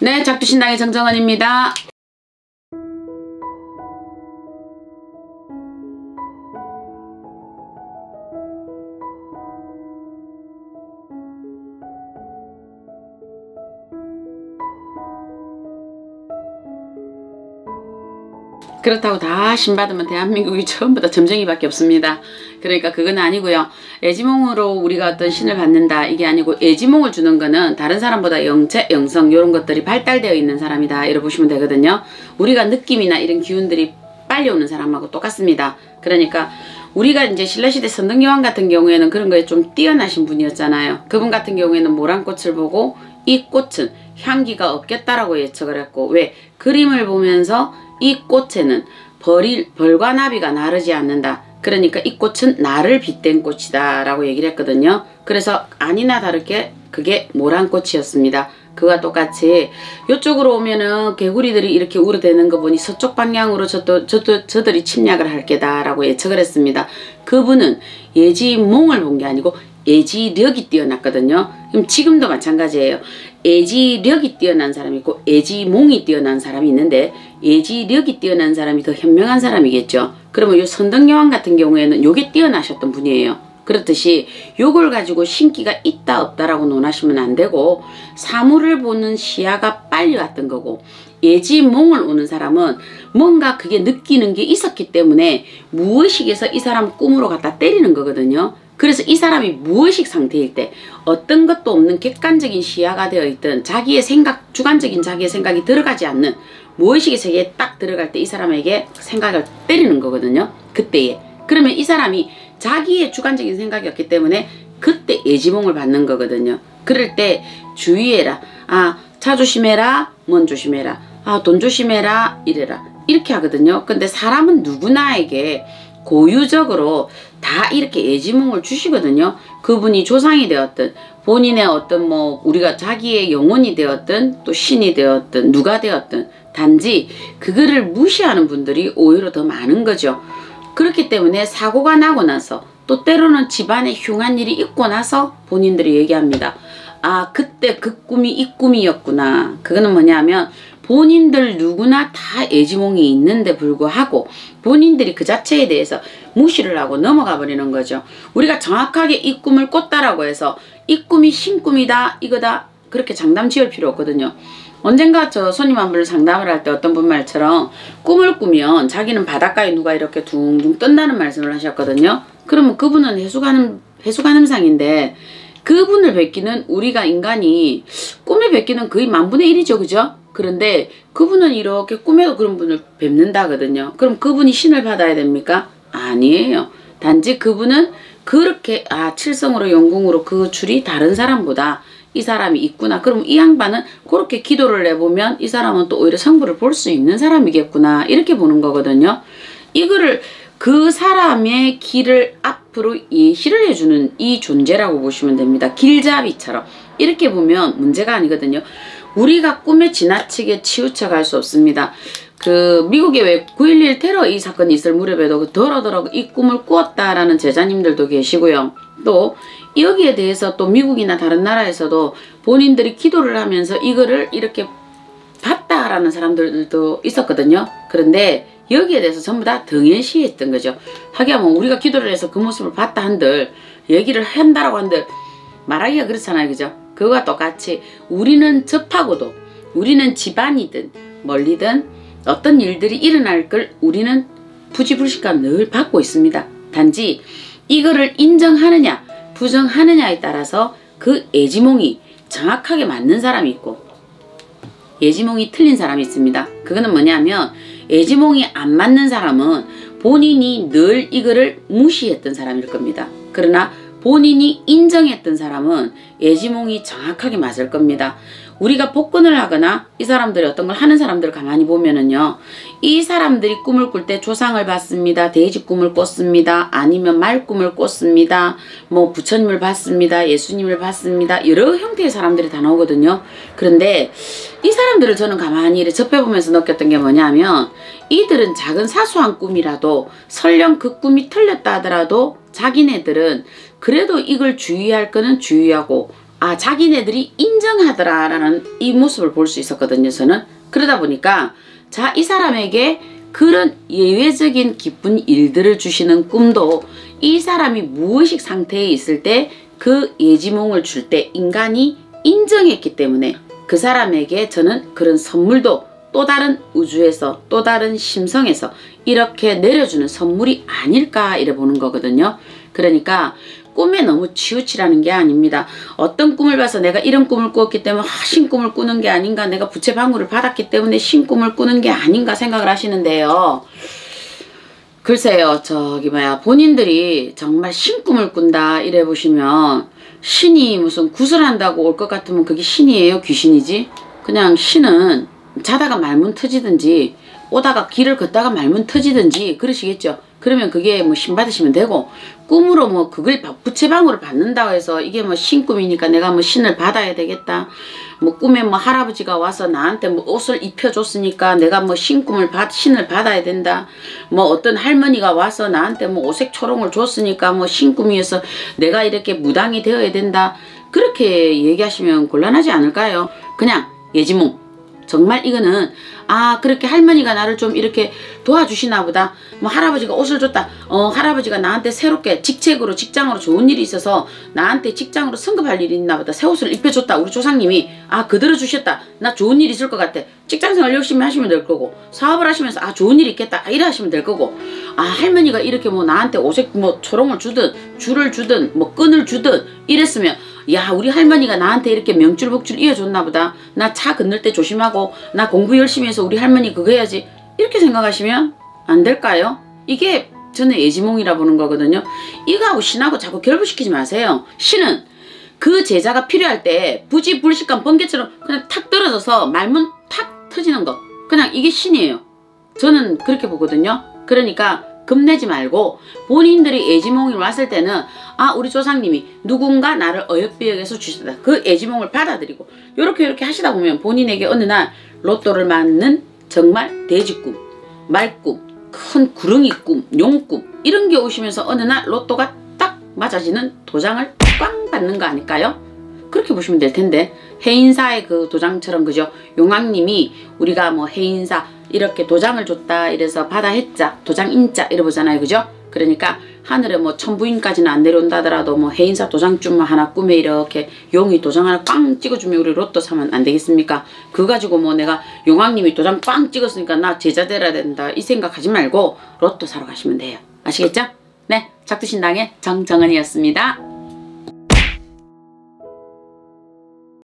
네, 작두신당의 정정은입니다. 그렇다고 다 신받으면 대한민국이 전부 다 점쟁이밖에 없습니다. 그러니까 그건 아니고요. 애지몽으로 우리가 어떤 신을 받는다 이게 아니고, 애지몽을 주는 거는 다른 사람보다 영체, 영성 이런 것들이 발달되어 있는 사람이다 이렇게 보시면 되거든요. 우리가 느낌이나 이런 기운들이 빨리 오는 사람하고 똑같습니다. 그러니까 우리가 이제 신라시대 선덕여왕 같은 경우에는 그런 거에 좀 뛰어나신 분이었잖아요. 그분 같은 경우에는 모란꽃을 보고 이 꽃은 향기가 없겠다라고 예측을 했고, 왜? 그림을 보면서 이 꽃에는 벌과 나비가 나르지 않는다. 그러니까 이 꽃은 나를 빗댄 꽃이다 라고 얘기를 했거든요. 그래서 아니나 다르게 그게 모란꽃이었습니다. 그와 똑같이 이쪽으로 오면은 개구리들이 이렇게 우러대는 거 보니 서쪽 방향으로 저들이 침략을 할 게다 라고 예측을 했습니다. 그분은 예지몽을 본 게 아니고 예지력이 뛰어났거든요. 그럼 지금도 마찬가지예요. 예지력이 뛰어난 사람이 있고 예지몽이 뛰어난 사람이 있는데, 예지력이 뛰어난 사람이 더 현명한 사람이겠죠. 그러면 요 선덕여왕 같은 경우에는 요게 뛰어나셨던 분이에요. 그렇듯이 요걸 가지고 신기가 있다 없다라고 논하시면 안 되고, 사물을 보는 시야가 빨리 왔던 거고, 예지몽을 오는 사람은 뭔가 그게 느끼는 게 있었기 때문에 무의식에서 이 사람 꿈으로 갖다 때리는 거거든요. 그래서 이 사람이 무의식 상태일 때 어떤 것도 없는 객관적인 시야가 되어 있던 자기의 생각, 주관적인 자기의 생각이 들어가지 않는 무의식의 세계에 딱 들어갈 때 이 사람에게 생각을 때리는 거거든요. 그때에. 그러면 이 사람이 자기의 주관적인 생각이었기 때문에 그때 예지몽을 받는 거거든요. 그럴 때 주의해라. 아, 차 조심해라. 뭔 조심해라. 아, 돈 조심해라. 이래라. 이렇게 하거든요. 근데 사람은 누구나에게 고유적으로 다 이렇게 예지몽을 주시거든요. 그분이 조상이 되었든 본인의 어떤 우리가 자기의 영혼이 되었든 또 신이 되었든 누가 되었든, 단지 그거를 무시하는 분들이 오히려 더 많은 거죠. 그렇기 때문에 사고가 나고 나서, 또 때로는 집안에 흉한 일이 있고 나서 본인들이 얘기합니다. 아, 그때 그 꿈이 이 꿈이었구나. 그거는 뭐냐면 본인들 누구나 다 예지몽이 있는데 불구하고 본인들이 그 자체에 대해서 무시를 하고 넘어가 버리는 거죠. 우리가 정확하게 이 꿈을 꿨다라고 해서 이 꿈이 신꿈이다 이거다 그렇게 장담 지을 필요 없거든요. 언젠가 저 손님 한 분을 상담을 할 때 어떤 분 말처럼 꿈을 꾸면 자기는 바닷가에 누가 이렇게 둥둥 뜬다는 말씀을 하셨거든요. 그러면 그분은 해수가늠상인데 그분을 뵙기는, 우리가 인간이 꿈에 뵙기는 거의 만분의 1이죠. 그죠? 그런데 그분은 이렇게 꿈에도 그런 분을 뵙는다거든요. 그럼 그분이 신을 받아야 됩니까? 아니에요. 단지 그분은 그렇게 칠성으로 영궁으로 그 줄이 다른 사람보다 이 사람이 있구나. 그럼 이 양반은 그렇게 기도를 해보면 이 사람은 또 오히려 성부를 볼 수 있는 사람이겠구나. 이렇게 보는 거거든요. 이거를 그 사람의 길을 앞으로 예시를 해주는 이 존재라고 보시면 됩니다. 길잡이처럼. 이렇게 보면 문제가 아니거든요. 우리가 꿈에 지나치게 치우쳐 갈 수 없습니다. 그 미국에 왜 9.11 테러 이 사건이 있을 무렵에도 더러더러 이 꿈을 꾸었다라는 제자님들도 계시고요. 또 여기에 대해서 또 미국이나 다른 나라에서도 본인들이 기도를 하면서 이거를 이렇게 봤다라는 사람들도 있었거든요. 그런데 여기에 대해서 전부 다 등연시했던 거죠. 하기야뭐 우리가 기도를 해서 그 모습을 봤다 한들, 얘기를 한다라고 한들 말하기가 그렇잖아요. 그죠? 그거와 똑같이 우리는 접하고도, 우리는 집안이든 멀리든 어떤 일들이 일어날 걸 우리는 부지불식감 늘 받고 있습니다. 단지 이거를 인정하느냐 부정하느냐에 따라서 그 예지몽이 정확하게 맞는 사람이 있고 예지몽이 틀린 사람이 있습니다. 그거는 뭐냐면, 예지몽이 안 맞는 사람은 본인이 늘 이거를 무시했던 사람일 겁니다. 그러나 본인이 인정했던 사람은 예지몽이 정확하게 맞을 겁니다. 우리가 복근을 하거나 이 사람들이 어떤 걸 하는 사람들을 가만히 보면은요, 이 사람들이 꿈을 꿀 때 조상을 봤습니다, 돼지 꿈을 꿨습니다, 아니면 말 꿈을 꿨습니다, 뭐 부처님을 봤습니다, 예수님을 봤습니다, 여러 형태의 사람들이 다 나오거든요. 그런데 이 사람들을 저는 가만히 이렇게 접해보면서 느꼈던 게 뭐냐면, 이들은 작은 사소한 꿈이라도 설령 그 꿈이 틀렸다 하더라도 자기네들은 그래도 이걸 주의할 거는 주의하고 아, 자기네들이 인정하더라라는 이 모습을 볼 수 있었거든요. 저는. 그러다 보니까 자, 이 사람에게 그런 예외적인 기쁜 일들을 주시는 꿈도 이 사람이 무의식 상태에 있을 때 그 예지몽을 줄 때 인간이 인정했기 때문에 그 사람에게 저는 그런 선물도 또 다른 우주에서 또 다른 심성에서 이렇게 내려주는 선물이 아닐까 이래 보는 거거든요. 그러니까 꿈에 너무 치우치라는 게 아닙니다. 어떤 꿈을 봐서 내가 이런 꿈을 꾸었기 때문에 신꿈을 꾸는 게 아닌가, 내가 부채 방울을 받았기 때문에 신꿈을 꾸는 게 아닌가 생각을 하시는데요. 글쎄요, 본인들이 정말 신꿈을 꾼다 이래 보시면 신이 무슨 구슬한다고 올 것 같으면 그게 신이에요? 귀신이지? 그냥 신은 자다가 말문 터지든지 오다가 길을 걷다가 말문 터지든지 그러시겠죠. 그러면 그게 뭐 신 받으시면 되고, 꿈으로 뭐 그걸 부채방울을 받는다고 해서 이게 뭐 신꿈이니까 내가 뭐 신을 받아야 되겠다. 뭐 꿈에 뭐 할아버지가 와서 나한테 뭐 옷을 입혀줬으니까 내가 뭐 신을 받아야 된다. 뭐 어떤 할머니가 와서 나한테 뭐 오색 초롱을 줬으니까 뭐 신꿈이어서 내가 이렇게 무당이 되어야 된다. 그렇게 얘기하시면 곤란하지 않을까요? 그냥 예지몽. 정말 이거는 아, 그렇게 할머니가 나를 좀 이렇게 도와주시나 보다. 뭐 할아버지가 옷을 줬다. 할아버지가 나한테 새롭게 직장으로 좋은 일이 있어서 나한테 직장으로 승급할 일이 있나 보다. 새 옷을 입혀줬다. 우리 조상님이 아, 그대로 주셨다. 나 좋은 일 있을 것 같아. 직장생활 열심히 하시면 될 거고, 사업을 하시면서 아, 좋은 일 있겠다. 이래 하시면 될 거고, 아, 할머니가 이렇게 뭐 나한테 오색 뭐 초롱을 주든 줄을 주든 뭐 끈을 주든 이랬으면 야, 우리 할머니가 나한테 이렇게 명줄복줄 이어줬나 보다. 나 차 건널 때 조심하고 나 공부 열심히 해서 우리 할머니 그거 해야지. 이렇게 생각하시면 안 될까요? 이게 저는 예지몽이라 보는 거거든요. 이거하고 신하고 자꾸 결부시키지 마세요. 신은 그 제자가 필요할 때 부지불식한 번개처럼 그냥 탁 떨어져서 말문 탁 터지는 거. 그냥 이게 신이에요. 저는 그렇게 보거든요. 그러니까 겁내지 말고 본인들이 예지몽이 왔을 때는 아, 우리 조상님이 누군가 나를 어여삐 여겨서 주셨다. 그 예지몽을 받아들이고 요렇게 하시다 보면 본인에게 어느 날 로또를 맞는 정말 돼지꿈, 말꿈, 큰 구렁이 꿈, 용꿈 이런 게 오시면서 어느 날 로또가 딱 맞아지는 도장을 꽝 받는 거 아닐까요? 그렇게 보시면 될 텐데, 해인사의 그 도장처럼 그죠? 용왕님이 우리가 뭐 해인사 이렇게 도장을 줬다 이래서 받아 했자 도장 인자 이래 보잖아요. 그죠? 그러니까 하늘에 뭐 천부인까지는 안 내려온다 하더라도 뭐 해인사 도장쯤만 하나 꿈에 이렇게 용이 도장 하나 꽝 찍어주면 우리 로또 사면 안 되겠습니까? 그거 가지고 뭐 내가 용왕님이 도장 꽝 찍었으니까 나 제자 되어야 된다 이 생각하지 말고 로또 사러 가시면 돼요. 아시겠죠? 네, 작두신당의 정정은이었습니다.